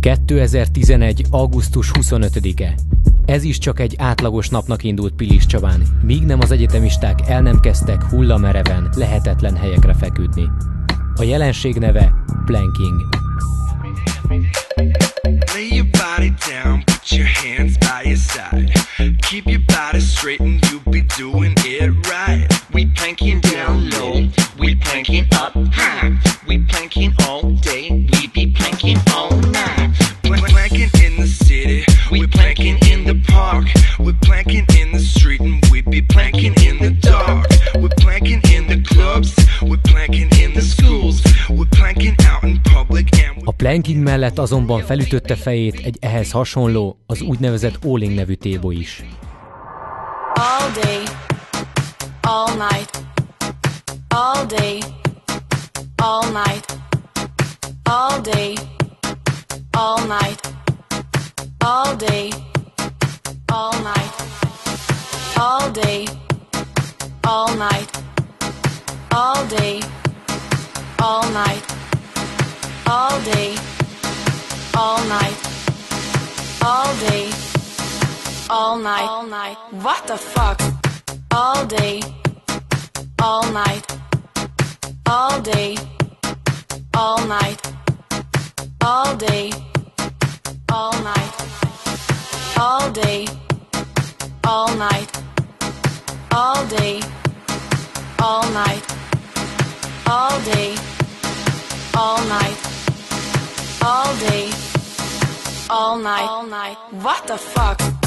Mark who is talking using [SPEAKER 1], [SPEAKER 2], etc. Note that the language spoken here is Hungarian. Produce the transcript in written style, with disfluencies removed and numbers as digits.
[SPEAKER 1] 2011. augusztus 25-e. Ez is csak egy átlagos napnak indult Pilis Csabán, míg nem az egyetemisták el nem kezdtek hullamereven, lehetetlen helyekre feküdni. A jelenség neve planking.
[SPEAKER 2] Lay your body down, put your hands by your side. Keep your body straight and you'll be doing it right. We planking down low, we planking up high. We planking all day, we be planking all night. Planking in the city, we planking in the park. We're planking in the street and we be planking in the dark. We're planking in the clubs, we're planking in the schools. We're planking out in public and
[SPEAKER 1] A planking mellett azonban felütötte fejét egy ehhez hasonló, az úgynevezett Alling nevű tébo is.
[SPEAKER 3] All day, all night, all day, all night, all day, all night, all day, all night, all day, all night, all day, all night, all day, all night, all day, all night, what the fuck? All day, all night, all day, all night, all day, all night, all day, all night, all day, all night, all day, all night, all day, all night, what the fuck?